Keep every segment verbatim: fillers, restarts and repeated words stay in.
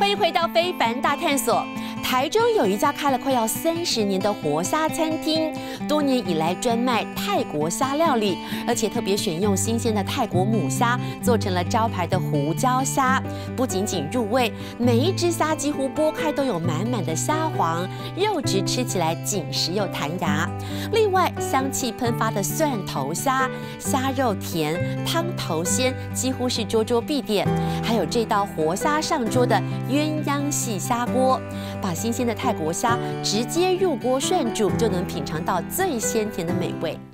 欢迎回到《非凡大探索》。台中有一家开了快要三十年的活虾餐厅，多年以来专卖泰国虾料理，而且特别选用新鲜的泰国母虾，做成了招牌的胡椒虾。不仅仅入味，每一只虾几乎剥开都有满满的虾黄，肉质吃起来紧实又弹牙。另外，香气喷发的蒜头虾，虾肉甜，汤头鲜，几乎是桌桌必点。还有这道活虾上桌的鸳鸯细虾锅，把新鲜的泰国虾直接入锅涮煮，就能品尝到最鲜甜的美味。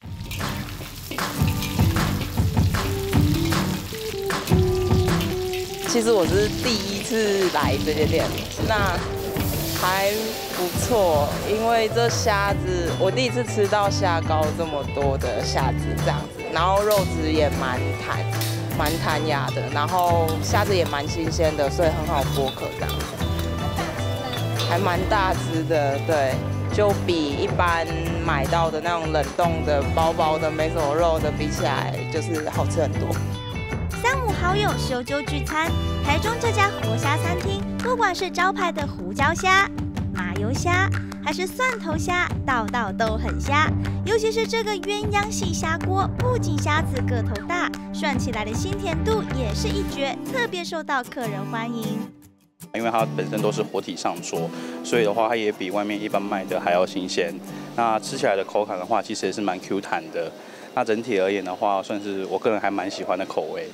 其实我是第一次来这间店，那还不错，因为这虾子我第一次吃到虾膏这么多的虾子这样子，然后肉质也蛮弹、蛮弹牙的，然后虾子也蛮新鲜的，所以很好剥壳这样子。还蛮大只的，对，就比一般买到的那种冷冻的、薄薄的、没什么肉的比起来，就是好吃很多。 三五好友修酒聚餐，台中这家活虾餐厅，不管是招牌的胡椒虾、麻油虾，还是蒜头虾，道道都很虾。尤其是这个鸳鸯细虾锅，不仅虾子个头大，涮起来的鲜甜度也是一绝，特别受到客人欢迎。 因为它本身都是活体上桌，所以的话，它也比外面一般卖的还要新鲜。那吃起来的口感的话，其实也是蛮 Q 弹的。那整体而言的话，算是我个人还蛮喜欢的口味。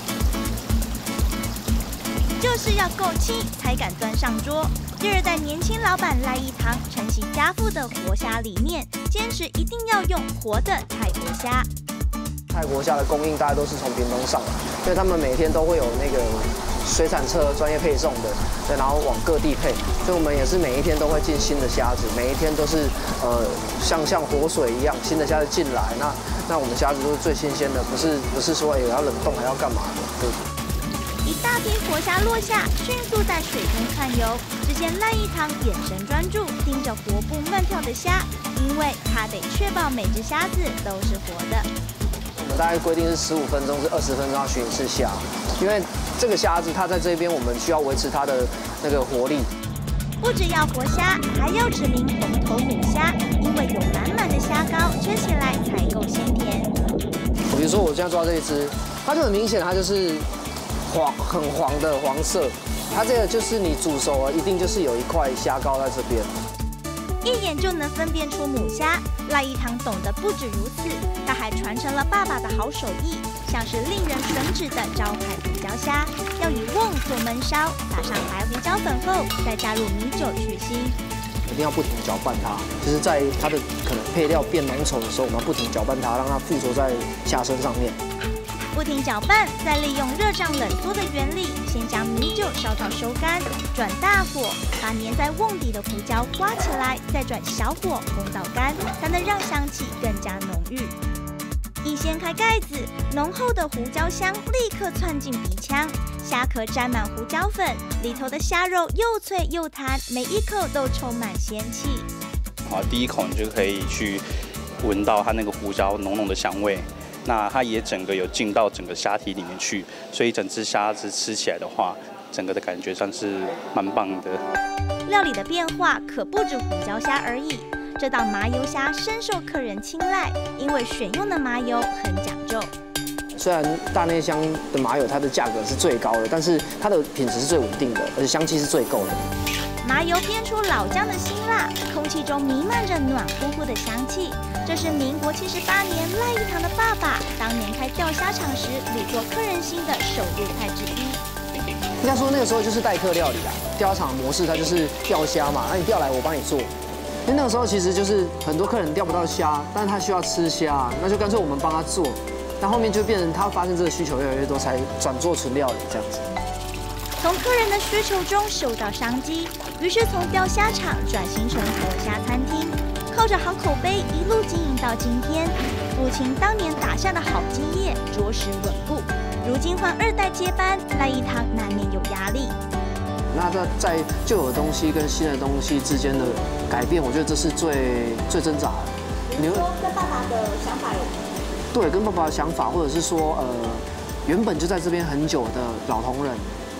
就是要够轻才敢端上桌。第二代年轻老板赖一堂承袭家父的活虾理念，坚持一定要用活的泰国虾。 泰国虾的供应大家都是从屏东上来，所以他们每天都会有那个水产车专业配送的，对，然后往各地配，所以我们也是每一天都会进新的虾子，每一天都是呃像像活水一样，新的虾子进来，那那我们虾子都是最新鲜的，不是不是说也要冷冻还要干嘛的，对。 一大批活虾落下，迅速在水中窜游。只见赖一堂眼神专注，盯着活蹦乱跳的虾，因为他得确保每只虾子都是活的。 我们大概规定是十五分钟至二十分钟要熏一次虾，因为这个虾子它在这边，我们需要维持它的那个活力。 不只要活虾，还要指明红头母虾，因为有满满的虾膏，吃起来才够鲜甜。 比如说我现在抓这一只，它就很明显，它就是黄很黄的黄色，它这个就是你煮熟了，一定就是有一块虾膏在这边。 一眼就能分辨出母虾，赖一堂懂得不止如此，他还传承了爸爸的好手艺，像是令人吮指的招牌胡椒虾，要以瓮做焖烧，撒上白胡椒粉后，再加入米酒去腥。 一定要不停搅拌它，就是在它的可能配料变浓稠的时候，我们要不停搅拌它，让它附着在虾身上面。 不停搅拌，再利用热胀冷缩的原理，先将米酒烧到收干，转大火把粘在瓮底的胡椒刮起来，再转小火烘到干，才能让香气更加浓郁。一掀开盖子，浓厚的胡椒香立刻窜进鼻腔，虾壳沾满胡椒粉，里头的虾肉又脆又弹，每一口都充满鲜气。 好，第一口你就可以去闻到它那个胡椒浓浓的香味。那它也整个有进到整个虾体里面去，所以整只虾子吃起来的话，整个的感觉算是蛮棒的。 料理的变化可不止胡椒虾而已，这道麻油虾深受客人青睐，因为选用的麻油很讲究。 虽然大内乡的麻油它的价格是最高的，但是它的品质是最稳定的，而且香气是最够的。 麻油煸出老姜的辛辣，空气中弥漫着暖乎乎的香气。这是民国七十八年赖一堂的爸爸当年开钓虾场时屡做客人心的手入菜之一。 应该说那个时候就是代客料理啦，钓虾场模式它就是钓虾嘛，那你钓来我帮你做。因为那个时候其实就是很多客人钓不到虾，但是他需要吃虾，那就干脆我们帮他做。那后面就变成他发现这个需求越来越多，才转做纯料理这样子。 从客人的需求中嗅到商机，于是从钓虾场转型成活虾餐厅，靠着好口碑一路经营到今天。父亲当年打下的好基业着实稳固，如今换二代接班，赖一堂难免有压力。 那在在旧有的东西跟新的东西之间的改变，我觉得这是最最挣扎的。 你说跟爸爸的想法有？ 对，跟爸爸的想法，或者是说呃，原本就在这边很久的老同仁。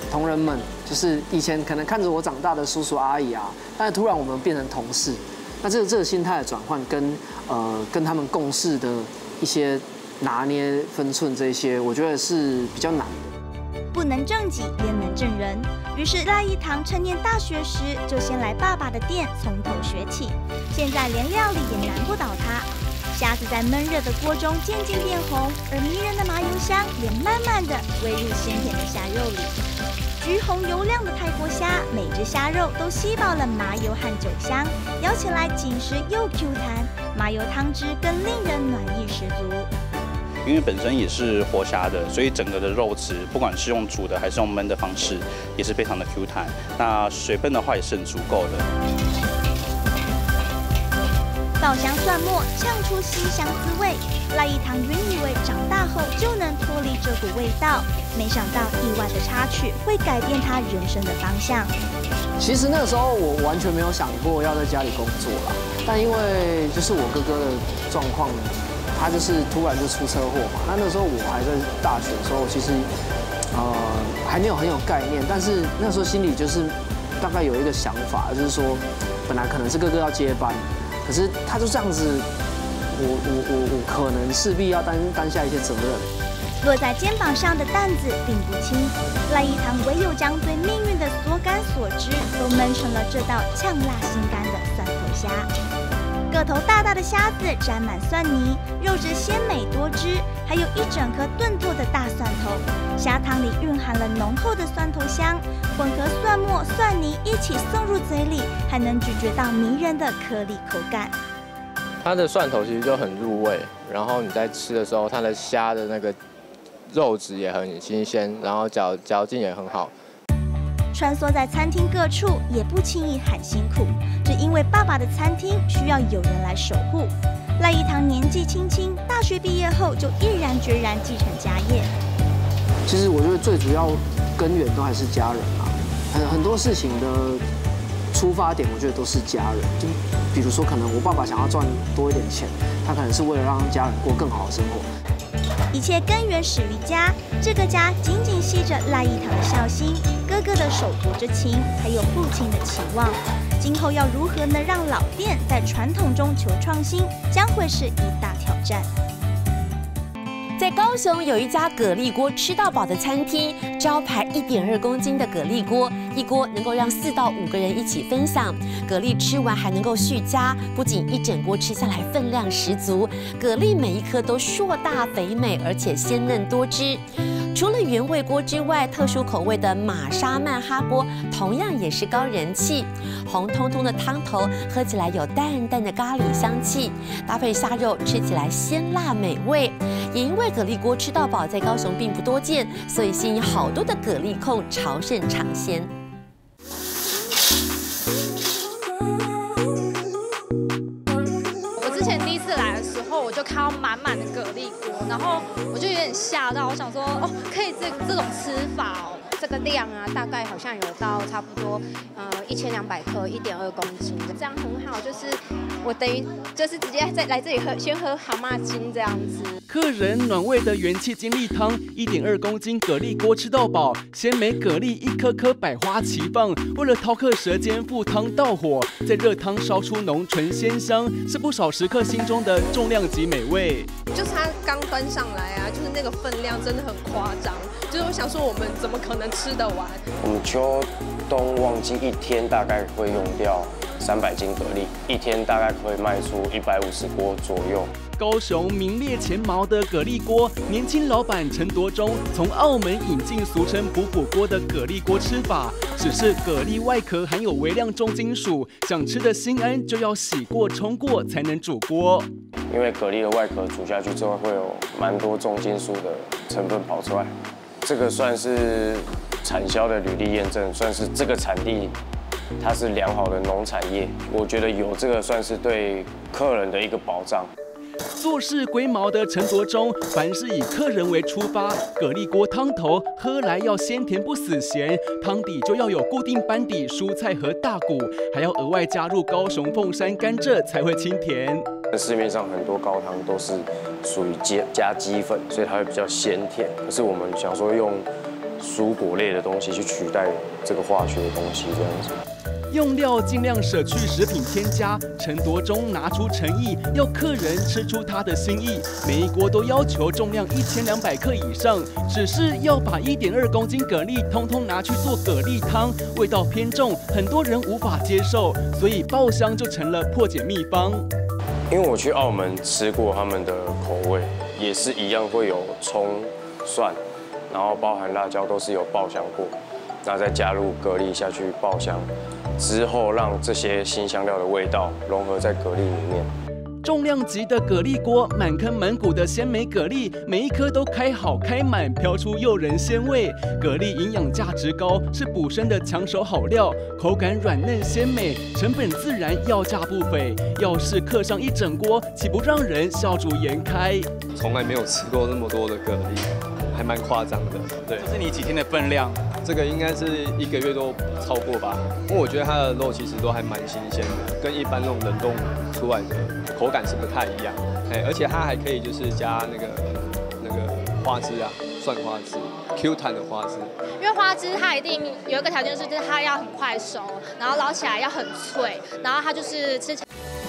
同仁们，就是以前可能看着我长大的叔叔阿姨啊，但是突然我们变成同事，那这个这个心态的转换跟呃跟他们共事的一些拿捏分寸这些，我觉得是比较难的。 不能正己，焉能正人？于是赖一堂趁念大学时就先来爸爸的店从头学起，现在连料理也难不倒他。虾子在闷热的锅中渐渐变红，而迷人的麻油香也慢慢的煨入鲜甜的虾肉里。橘红油亮的泰国虾，每只虾肉都吸饱了麻油和酒香，咬起来紧实又 Q 弹，麻油汤汁更令人暖意十足。 因为本身也是活虾的，所以整个的肉质，不管是用煮的还是用焖的方式，也是非常的 Q 弹。那水分的话也是很足够的。 爆香蒜末呛出鲜香滋味，赖一堂原以为长大后就能脱离这股味道，没想到意外的插曲会改变他人生的方向。 其实那个时候我完全没有想过要在家里工作啦，但因为就是我哥哥的状况，他就是突然就出车祸嘛。那那时候我还在大学的时候，其实呃还没有很有概念，但是那时候心里就是大概有一个想法，就是说本来可能是哥哥要接班。可是他就这样子，我我我我可能势必要担担下一些责任。 落在肩膀上的担子并不轻，赖一堂唯有将对命运的所感所知都焖成了这道呛辣心甘的蒜头虾。个头大大的虾子沾满蒜泥，肉质鲜美多汁，还有一整颗炖透的大蒜头。虾汤里蕴含了浓厚的蒜头香，混合蒜末、蒜泥一起送入嘴里，还能咀嚼到迷人的颗粒口感。 它的蒜头其实就很入味，然后你在吃的时候，它的虾的那个肉质也很新鲜，然后嚼嚼劲也很好。 穿梭在餐厅各处，也不轻易喊辛苦，只因为爸爸的餐厅需要有人来守护。赖一堂年纪轻轻，大学毕业后就毅然决然继承家业。 其实我觉得最主要根源都还是家人啊，很很多事情的出发点，我觉得都是家人。就比如说，可能我爸爸想要赚多一点钱，他可能是为了让家人过更好的生活。 一切根源始于家，这个家紧紧系着赖一堂的孝心、哥哥的守国之情，还有父亲的期望。今后要如何能让老店在传统中求创新，将会是一大挑战。 在高雄有一家蛤蜊锅吃到饱的餐厅，招牌一点二公斤的蛤蜊锅，一锅能够让四到五个人一起分享。蛤蜊吃完还能够续加，不仅一整锅吃下来分量十足，蛤蜊每一颗都硕大肥美，而且鲜嫩多汁。除了原味锅之外，特殊口味的玛莎曼哈锅同样也是高人气。红彤彤的汤头喝起来有淡淡的咖喱香气，搭配虾肉吃起来鲜辣美味。也因为蛤蜊锅吃到饱在高雄并不多见，所以吸引好多的蛤蜊控朝圣尝鲜。 我之前第一次来的时候，我就看到满满的蛤蜊锅，然后我就有点吓到，我想说，哦，可以这这种吃法哦。这个量啊，大概好像有到差不多呃一千两百克，一点二公斤，这样很好。就是我等于就是直接在来这里喝，先喝蛤蟆精这样子。 客人暖胃的元气精力汤，一点二公斤蛤蜊锅吃到饱，鲜美蛤蜊一颗颗百花齐放。为了饕客舌尖赴汤蹈火，在热汤烧出浓醇鲜香，是不少食客心中的重量级美味。 就是它刚端上来啊，就是那个分量真的很夸张。就是我想说，我们怎么可能吃得完？ 我们秋冬旺季一天大概会用掉三百斤蛤蜊，一天大概可以卖出一百五十锅左右。 高雄名列前茅的蛤蜊锅，年轻老板陈铎中从澳门引进俗称补补锅的蛤蜊锅吃法，只是蛤蜊外壳含有微量重金属，想吃的心安就要洗过冲过才能煮锅。 因为蛤蜊的外壳煮下去之后，会有蛮多重金属的成分跑出来。这个算是产销的履历验证，算是这个产地它是良好的农产业。我觉得有这个算是对客人的一个保障。 做事龟毛的陈铎中，凡是以客人为出发，蛤蜊锅汤头喝来要鲜甜不死咸，汤底就要有固定班底蔬菜和大骨，还要额外加入高雄凤山甘蔗才会清甜。 市面上很多高汤都是属于加加鸡粉，所以它会比较鲜甜。可是我们想说用蔬果类的东西去取代这个化学的东西，这样子。 用料尽量舍去食品添加，陈夺忠拿出诚意，要客人吃出他的心意。每一锅都要求重量一千两百克以上，只是要把一点二公斤蛤蜊通通拿去做蛤蜊汤，味道偏重，很多人无法接受，所以爆香就成了破解秘方。 因为我去澳门吃过他们的口味，也是一样会有葱、蒜，然后包含辣椒都是有爆香过，那再加入蛤蜊下去爆香。之后让这些辛香料的味道融合在蛤蜊里面。 重量级的蛤蜊锅，满坑满谷的鲜美蛤蜊，每一颗都开好开满，飘出诱人鲜味。蛤蜊营养价值高，是补身的抢手好料，口感软嫩鲜美，成本自然要价不菲。要是刻上一整锅，岂不让人笑逐颜开？ 从来没有吃过那么多的蛤蜊，还蛮夸张的。对， 这是你几天的分量？ 这个应该是一个月都超过吧，因为我觉得它的肉其实都还蛮新鲜的，跟一般那种冷冻出来的口感是不太一样。哎，而且它还可以就是加那个那个花枝啊，蒜花枝 ，Q 弹的花枝。 因为花枝它一定有一个条件是，就是它要很快熟，然后捞起来要很脆，然后它就是吃起来。